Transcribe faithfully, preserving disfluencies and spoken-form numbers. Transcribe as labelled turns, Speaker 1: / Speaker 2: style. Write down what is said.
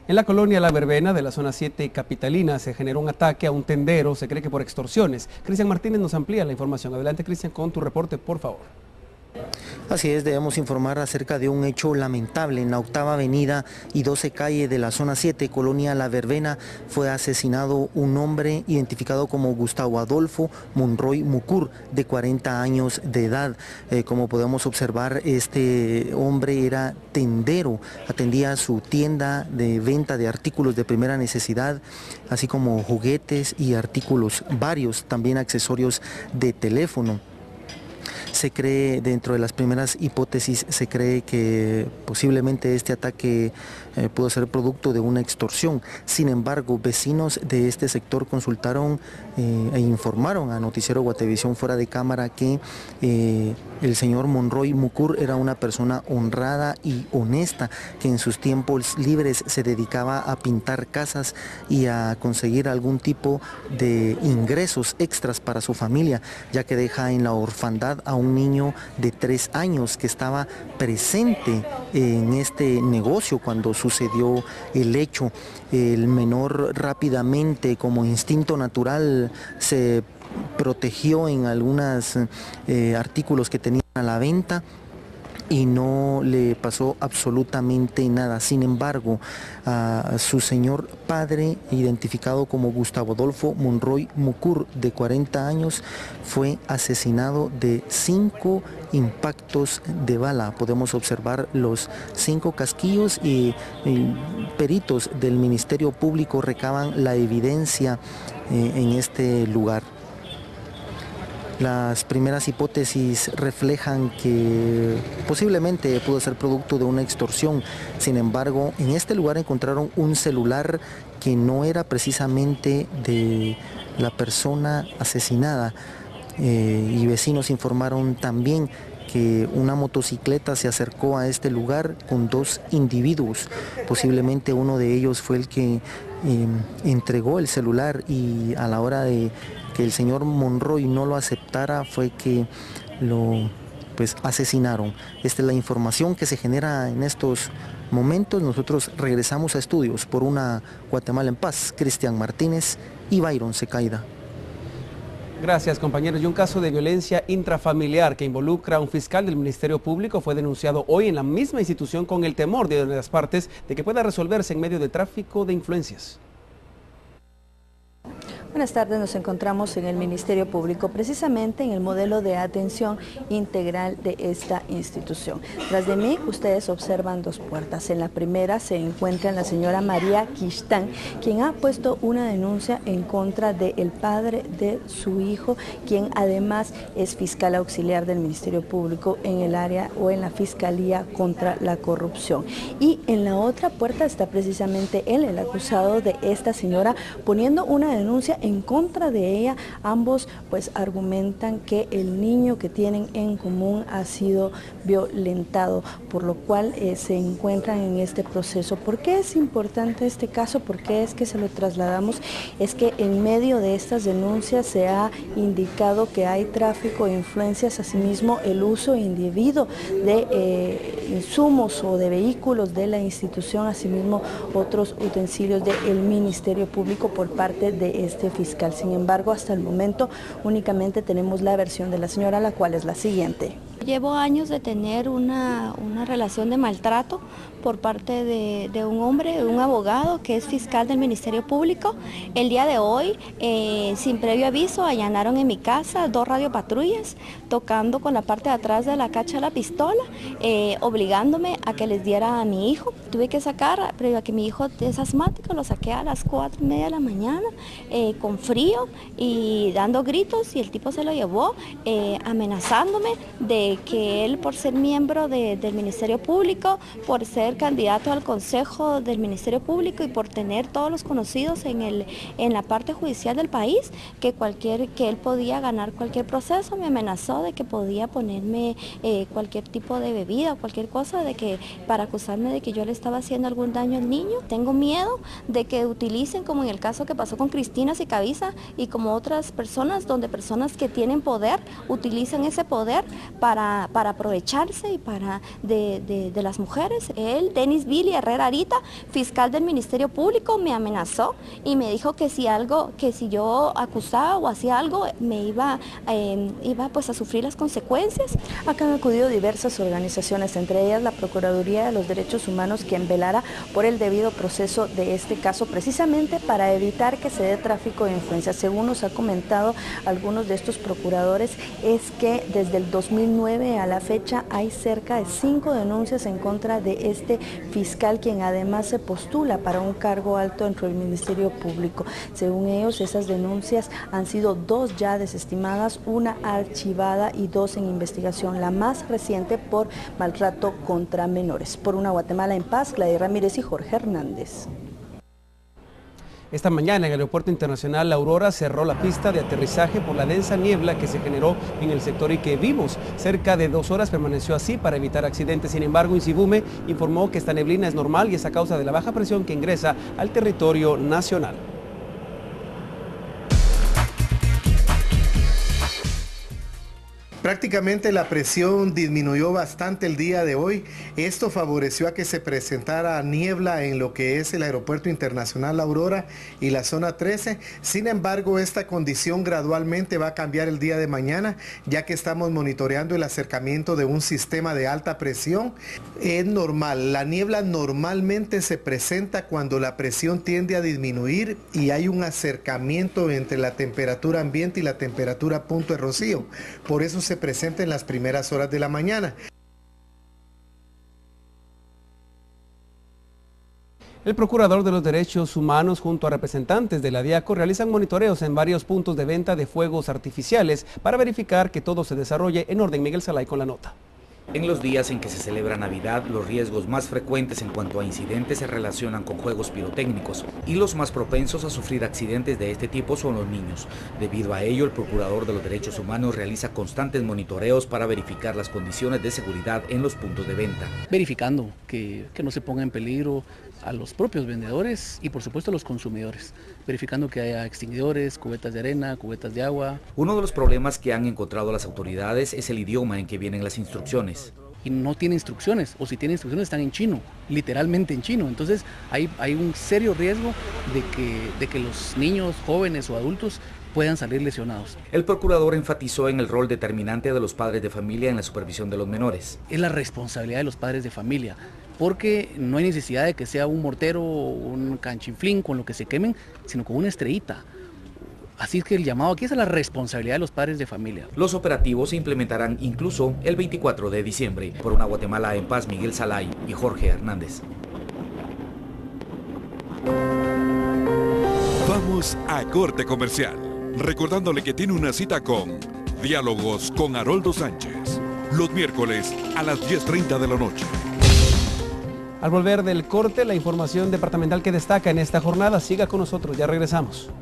Speaker 1: En la colonia La Verbena de la zona siete capitalina se generó un ataque a un tendero, se cree que por extorsiones. Cristian Martínez nos amplía la información. Adelante, Cristian, con tu reporte, por favor.
Speaker 2: Así es, debemos informar acerca de un hecho lamentable. En la octava avenida y doce calle de la zona siete, colonia La Verbena, fue asesinado un hombre identificado como Gustavo Adolfo Monroy Mucur, de cuarenta años de edad. Eh, como podemos observar, este hombre era tendero, atendía su tienda de venta de artículos de primera necesidad, así como juguetes y artículos varios, también accesorios de teléfono. Se cree, dentro de las primeras hipótesis, se cree que posiblemente este ataque eh, pudo ser producto de una extorsión. Sin embargo, vecinos de este sector consultaron eh, e informaron a Noticiero Guatevisión fuera de cámara que eh, el señor Monroy Mucur era una persona honrada y honesta, que en sus tiempos libres se dedicaba a pintar casas y a conseguir algún tipo de ingresos extras para su familia, ya que deja en la orfandad a un niño de tres años que estaba presente en este negocio cuando sucedió el hecho. El menor rápidamente, como instinto natural, se protegió en algunos eh, artículos que tenían a la venta y no le pasó absolutamente nada. Sin embargo, a su señor padre, identificado como Gustavo Adolfo Monroy Mucur, de cuarenta años, fue asesinado de cinco impactos de bala. Podemos observar los cinco casquillos y, y peritos del Ministerio Público recaban la evidencia eh, en este lugar. Las primeras hipótesis reflejan que posiblemente pudo ser producto de una extorsión. Sin embargo, en este lugar encontraron un celular que no era precisamente de la persona asesinada. Eh, y vecinos informaron también que una motocicleta se acercó a este lugar con dos individuos. Posiblemente uno de ellos fue el que eh, entregó el celular, y a la hora de que el señor Monroy no lo aceptara fue que lo pues asesinaron. Esta es la información que se genera en estos momentos. Nosotros regresamos a estudios por una Guatemala en paz. Cristian Martínez y Byron Secaida.
Speaker 1: Gracias, compañeros. Y un caso de violencia intrafamiliar que involucra a un fiscal del Ministerio Público fue denunciado hoy en la misma institución con el temor de las partes de que pueda resolverse en medio de tráfico de influencias.
Speaker 3: Buenas tardes, nos encontramos en el Ministerio Público, precisamente en el modelo de atención integral de esta institución. Tras de mí, ustedes observan dos puertas. En la primera se encuentra la señora María Quistán, quien ha puesto una denuncia en contra del padre de su hijo, quien además es fiscal auxiliar del Ministerio Público en el área o en la Fiscalía contra la Corrupción. Y en la otra puerta está precisamente él, el acusado de esta señora, poniendo una denuncia en contra de ella. Ambos pues argumentan que el niño que tienen en común ha sido violentado, por lo cual eh, se encuentran en este proceso. ¿Por qué es importante este caso? ¿Por qué es que se lo trasladamos? Es que en medio de estas denuncias se ha indicado que hay tráfico de influencias, asimismo el uso indebido de eh, insumos o de vehículos de la institución, asimismo otros utensilios del Ministerio Público por parte de este fiscal. Sin embargo, hasta el momento únicamente tenemos la versión de la señora, la cual es la siguiente.
Speaker 4: Llevo años de tener una, una relación de maltrato por parte de, de un hombre, de un abogado que es fiscal del Ministerio Público. El día de hoy, eh, sin previo aviso, allanaron en mi casa dos radiopatrullas, tocando con la parte de atrás de la cacha de la pistola, eh, obligándome a que les diera a mi hijo. Tuve que sacar, previo a que mi hijo es asmático, lo saqué a las cuatro y media de la mañana, eh, con frío y dando gritos, y el tipo se lo llevó, eh, amenazándome de que él, por ser miembro de, del Ministerio Público, por ser candidato al Consejo del Ministerio Público y por tener todos los conocidos en, el, en la parte judicial del país, que, cualquier, que él podía ganar cualquier proceso. Me amenazó de que podía ponerme eh, cualquier tipo de bebida o cualquier cosa, de que para acusarme de que yo le estaba haciendo algún daño al niño. Tengo miedo de que utilicen, como en el caso que pasó con Cristina Sicabiza y como otras personas, donde personas que tienen poder utilizan ese poder para para, para aprovecharse y para de, de, de las mujeres. Él, Denis Billy Herrera Arita, fiscal del Ministerio Público, me amenazó y me dijo que si algo, que si yo acusaba o hacía algo, me iba, eh, iba pues a sufrir las consecuencias.
Speaker 3: Acá han acudido diversas organizaciones, entre ellas la Procuraduría de los Derechos Humanos, quien velará por el debido proceso de este caso, precisamente para evitar que se dé tráfico de influencias. Según nos ha comentado algunos de estos procuradores, es que desde el dos mil nueve a la fecha hay cerca de cinco denuncias en contra de este fiscal, quien además se postula para un cargo alto dentro del Ministerio Público. Según ellos, esas denuncias han sido dos ya desestimadas, una archivada y dos en investigación, la más reciente por maltrato contra menores. Por una Guatemala en paz, Gladys Ramírez y Jorge Hernández.
Speaker 1: Esta mañana en el Aeropuerto Internacional La Aurora cerró la pista de aterrizaje por la densa niebla que se generó en el sector y que vimos. Cerca de dos horas permaneció así para evitar accidentes. Sin embargo, Insibume informó que esta neblina es normal y es a causa de la baja presión que ingresa al territorio nacional.
Speaker 5: Prácticamente la presión disminuyó bastante el día de hoy. Esto favoreció a que se presentara niebla en lo que es el Aeropuerto Internacional La Aurora y la zona trece. Sin embargo, esta condición gradualmente va a cambiar el día de mañana, ya que estamos monitoreando el acercamiento de un sistema de alta presión. Es normal, la niebla normalmente se presenta cuando la presión tiende a disminuir y hay un acercamiento entre la temperatura ambiente y la temperatura punto de rocío. Por eso se presenta en las primeras horas de la mañana.
Speaker 1: El Procurador de los Derechos Humanos junto a representantes de la DIACO realizan monitoreos en varios puntos de venta de fuegos artificiales para verificar que todo se desarrolle en orden. Miguel Salay con la nota.
Speaker 6: En los días en que se celebra Navidad, los riesgos más frecuentes en cuanto a incidentes se relacionan con juegos pirotécnicos y los más propensos a sufrir accidentes de este tipo son los niños. Debido a ello, el Procurador de los Derechos Humanos realiza constantes monitoreos para verificar las condiciones de seguridad en los puntos de venta.
Speaker 7: Verificando que, que no se ponga en peligro a los propios vendedores y por supuesto a los consumidores, verificando que haya extinguidores, cubetas de arena, cubetas de agua.
Speaker 6: Uno de los problemas que han encontrado las autoridades es el idioma en que vienen las instrucciones.
Speaker 7: Y no tiene instrucciones, o si tiene instrucciones están en chino, literalmente en chino. Entonces hay, hay un serio riesgo de que, de que los niños, jóvenes o adultos puedan salir lesionados.
Speaker 6: El procurador enfatizó en el rol determinante de los padres de familia en la supervisión de los menores.
Speaker 7: Es la responsabilidad de los padres de familia, porque no hay necesidad de que sea un mortero o un canchinflín con lo que se quemen, sino con una estrellita. Así es que el llamado aquí es a la responsabilidad de los padres de familia.
Speaker 6: Los operativos se implementarán incluso el veinticuatro de diciembre. Por una Guatemala en paz, Miguel Salay y Jorge Hernández.
Speaker 8: Vamos a corte comercial, recordándole que tiene una cita con Diálogos con Haroldo Sánchez, los miércoles a las diez treinta de la noche.
Speaker 1: Al volver del corte, la información departamental que destaca en esta jornada. Siga con nosotros, ya regresamos.